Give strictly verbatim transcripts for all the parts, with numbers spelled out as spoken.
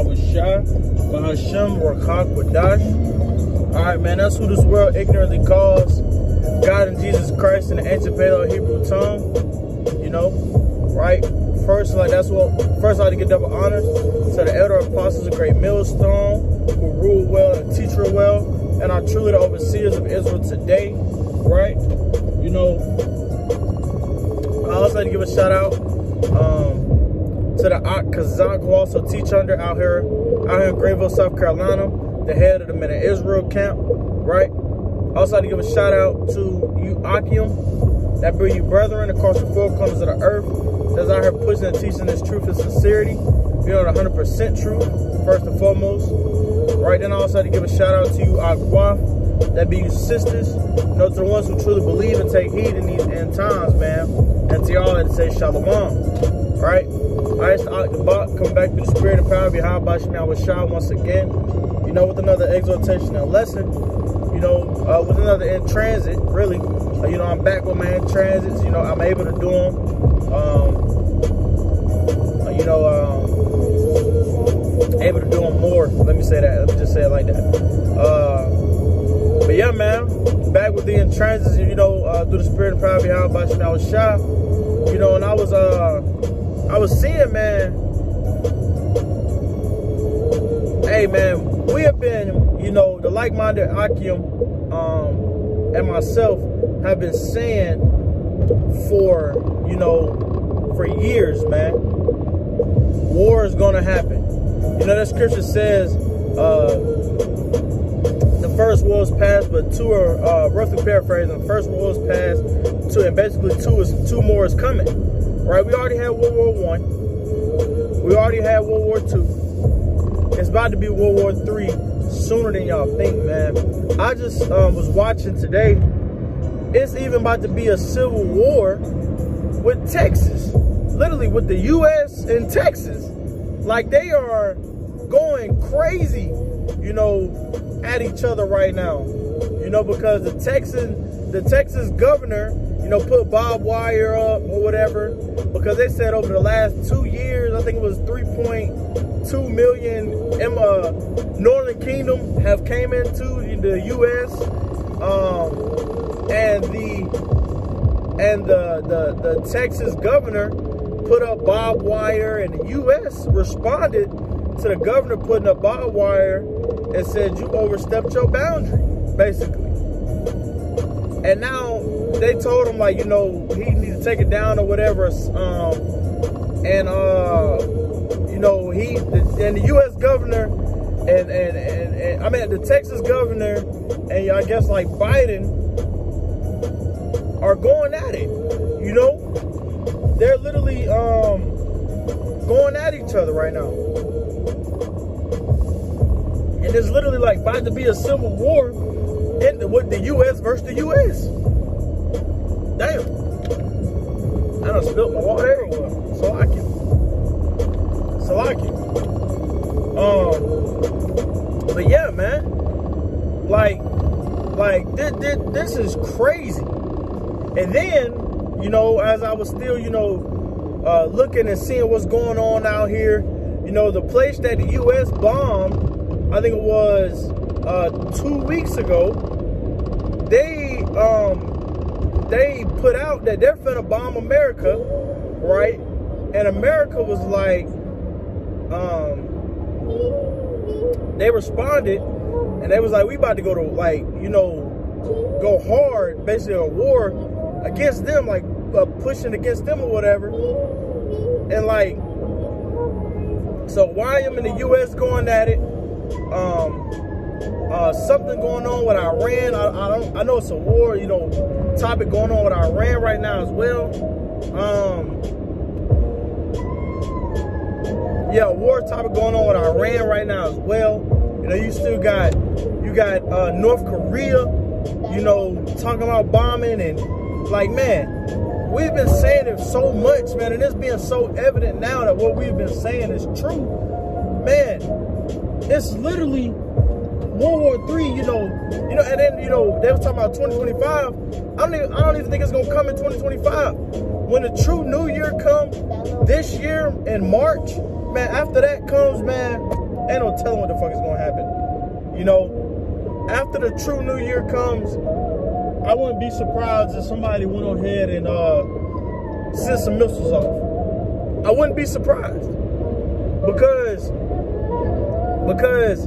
Yahushua, Bahashem Rakak Wadash. Alright, man, that's who this world ignorantly calls God and Jesus Christ in the ancient Paleo Hebrew tongue. You know, right? First, like that's what first I like to give double honors to the elder apostles of Great Millstone, who rule well and teach real well, and are truly the overseers of Israel today, right? You know, I also like to give a shout out um, to the Ak Kazak, who also teach under out here, out here in Greenville, South Carolina, the head of the Men of Israel camp, right? I also like to give a shout out to you Akim, that bring you brethren across the four corners of the earth, that's out here pushing and teaching this truth and sincerity. You know, the one hundred percent truth, first and foremost. Right, then I also like to give a shout out to you Agwaf, that be you sisters, you know, to the ones who truly believe and take heed in these end times, man. And to y'all that say shalom, right? I used to Akbach, come back to the spirit and power behind Bashim Yahushua once again, you know, with another exhortation and lesson, you know, uh, with another in transit, really. Uh, you know, I'm back with my in transits, you know, I'm able to do them. Um, uh, you know, um, able to do them more. Let me say that. Let me just say it like that. Uh, but yeah, man, back with the in transits, you know, uh, through the spirit and power behind Bashim Yahushua, you know, and I was, uh, I was seeing, man, hey, man, we have been, you know, the like-minded Akim um, and myself have been saying for, you know, for years, man, war is going to happen. You know, that scripture says uh, the first war is past, but two are, uh, roughly paraphrasing, the first war is past, two, and basically two is two more is coming. Right, we already had World War One. We already had World War Two. It's about to be World War Three sooner than y'all think, man. I just um, was watching today. It's even about to be a civil war with Texas, literally with the U S and Texas. Like they are going crazy, you know, at each other right now. You know, because the Texan, the Texas governor, you know, put barbed wire up or whatever, because they said over the last two years, I think it was three point two million in uh, Northern Kingdom have came into the U S Um, and the and the, the the Texas governor put up barbed wire, and the U S responded to the governor putting up barbed wire and said you overstepped your boundary, basically. And now they told him, like, you know, he needs to take it down or whatever. Um, and, uh, you know, he, the, and the U S governor, and, and, and, and, I mean, the Texas governor, and I guess, like, Biden, are going at it, you know? They're literally um, going at each other right now. And it's literally, like, about to be a civil war in the, with the U S versus the U S Damn. I done spilled my water everywhere. So I can. So I can. Um, but yeah, man. Like, like this, this, this is crazy. And then, you know, as I was still, you know, uh, looking and seeing what's going on out here, you know, the place that the U S bombed, I think it was uh, two weeks ago, they, um, they put out that they're finna bomb America, right? And America was like, um, they responded, and they was like, we about to go to, like, you know, go hard, basically a war against them, like uh, pushing against them or whatever. And like, so why am in the U S going at it? Um, uh, something going on with Iran. I, I don't. I know it's a war, you know, topic going on with Iran right now as well. Um, yeah, a war topic going on with Iran right now as well. You know, you still got you got uh, North Korea, you know, talking about bombing, and like, man, we've been saying it so much, man, and it's being so evident now that what we've been saying is true, man. It's literally World War Three, you know, you know, and then, you know, they were talking about twenty twenty-five. I don't even, I don't even think it's gonna come in twenty twenty-five. When the true New Year comes this year in March, man, after that comes, man, ain't no telling what the fuck is gonna happen. You know, after the true New Year comes, I wouldn't be surprised if somebody went ahead and uh, sent some missiles off. I wouldn't be surprised because because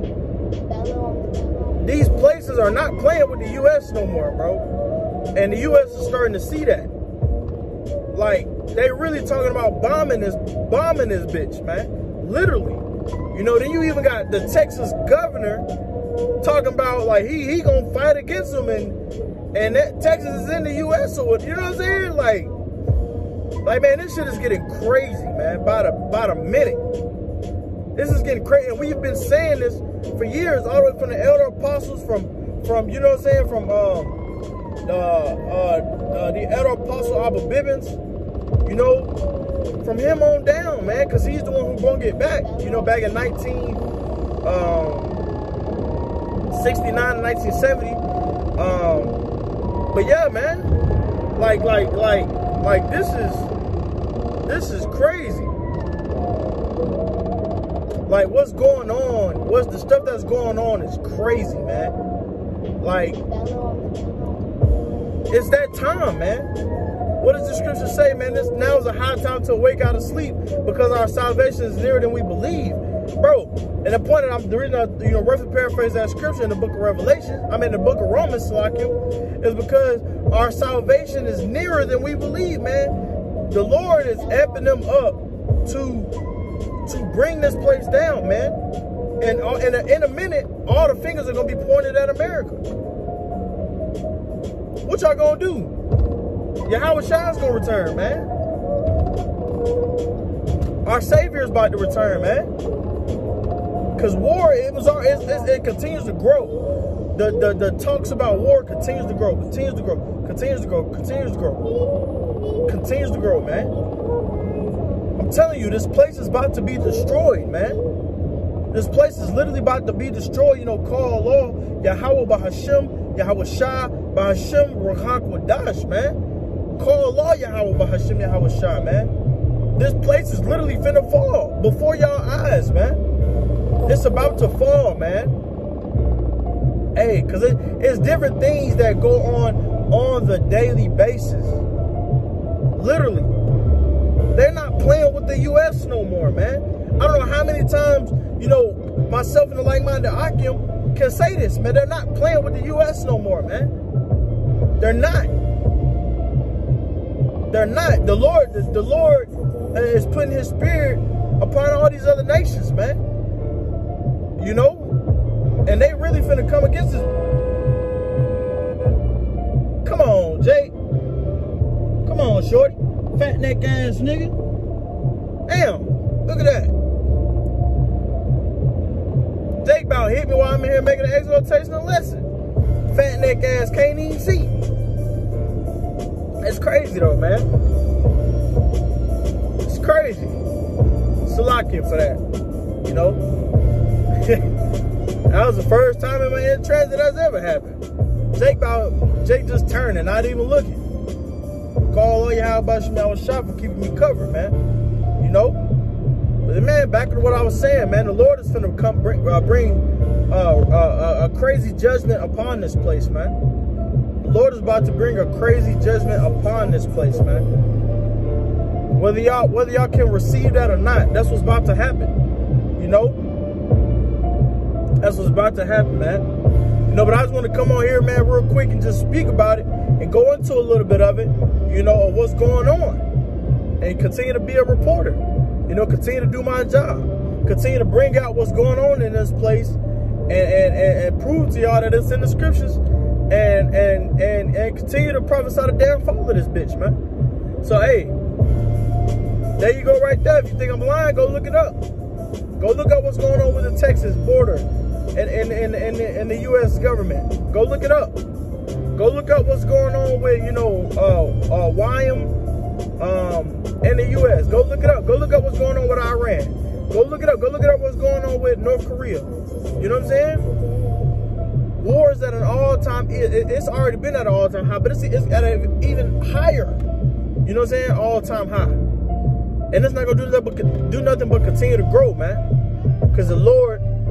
these places are not playing with the U S no more, bro. And the U S is starting to see that. Like, they really talking about bombing this, bombing this bitch, man. Literally. You know, then you even got the Texas governor talking about, like, he he gonna fight against them, and and that Texas is in the U S, so you know what I'm saying? Like, like man, this shit is getting crazy, man, by the, by the minute. This is getting crazy, and we've been saying this for years, all the way from the elder apostles, from, from you know what I'm saying, from um, uh, uh, uh, the elder apostle Abba Bibbins, you know, from him on down, man, because he's the one who's gonna get back, you know, back in nineteen sixty-nine and nineteen seventy. Um, but yeah, man, like, like, like, like, this is, this is crazy. Like, what's going on, what's the stuff that's going on is crazy, man. Like, it's that time, man. What does the scripture say, man? This now is a high time to awake out of sleep because our salvation is nearer than we believe. Bro, and the point that I'm the reason I, you know, roughly paraphrase that scripture in the book of Revelation, I'm in the book of Romans, Salakim, is because our salvation is nearer than we believe, man. The Lord is amping them up to, to bring this place down, man. And uh, in, a, in a minute, all the fingers are going to be pointed at America. What y'all going to do? Yahweh Shai's gonna return, man. Our Savior is about to return, man. Cause war, it was, it, it, it continues to grow. The, the the talks about war continues to grow, continues to grow, continues to grow, continues to grow, continues to grow, man. I'm telling you, this place is about to be destroyed, man. This place is literally about to be destroyed. You know, call Allah, Yahweh Bahashim, Yahweh Shai, Bahashim Ruach Wadash, man. Call Allah Yahweh Bahashim Yahweh Shai, man. This place is literally finna fall before y'all eyes, man. It's about to fall, man. Hey, because it, it's different things that go on on the daily basis. Literally. They're not playing with the U S no more, man. I don't know how many times, you know, myself and the like-minded Akim can say this, man. They're not playing with the U S no more, man. They're not. They're not. The Lord, the, the Lord is putting his spirit upon all these other nations, man. You know? And they really finna come against us. Come on, Jake. Come on, shorty. Fat neck ass nigga. Damn. Look at that. Jake about hit me while I'm in here making an exhortational lesson. Fat neck ass can't even see. It's crazy though, man. It's crazy. Salakia for that. You know? That was the first time in my in transit that's ever happened. Jake about Jake just turning, not even looking. Call all you how about you now shop for keeping me covered, man. You know? But man, back to what I was saying, man, the Lord is gonna come bring uh, bring uh, uh, a crazy judgment upon this place, man. The Lord is about to bring a crazy judgment upon this place, man. Whether y'all whether y'all can receive that or not, that's what's about to happen. You know? That's what's about to happen, man. You know, but I just want to come on here, man, real quick and just speak about it and go into a little bit of it, you know, of what's going on. And continue to be a reporter. You know, continue to do my job. Continue to bring out what's going on in this place and, and, and, and prove to y'all that it's in the scriptures. And, and, and, and continue to prophesy the downfall of this bitch, man. So, hey, there you go right there. If you think I'm lying, go look it up. Go look up what's going on with the Texas border and, and, and, and, and the U S government. Go look it up. Go look up what's going on with, you know, uh, uh, Y M um, and the U S. Go look it up. Go look up what's going on with Iran. Go look it up. Go look it up what's going on with North Korea. You know what I'm saying? War is at an all-time, it, it's already been at an all-time high, but it's, it's at an even higher, you know what I'm saying, all-time high. And it's not going to do nothing but, do nothing but continue to grow, man. Because the Lord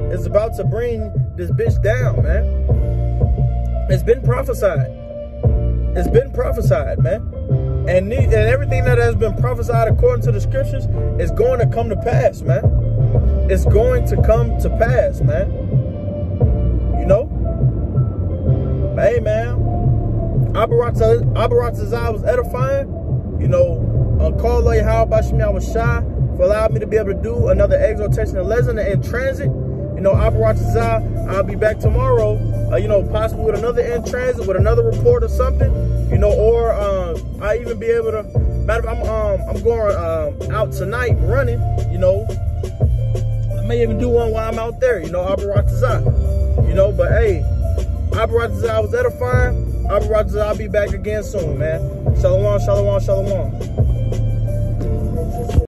is about to bring this bitch down, man. It's been prophesied. It's been prophesied, man. And, and everything that has been prophesied according to the scriptures is going to come to pass, man. It's going to come to pass, man. You know? But hey, man. Abaratazah was edifying. You know, uh, call how about Shemi, I was shy for allowing me to be able to do another exhortation and lesson in transit. You know, Abaratazah, I'll be back tomorrow. Uh, you know, possibly with another in transit, with another report or something. You know, or uh, I even be able to. Matter of, I'm um I'm going um out tonight running. You know, I may even do one while I'm out there. You know, Abaratazah. You know, but hey, Abaratazah was edifying. Abaratazah, I'll be back again soon, man. Shalom, shalom, shalom.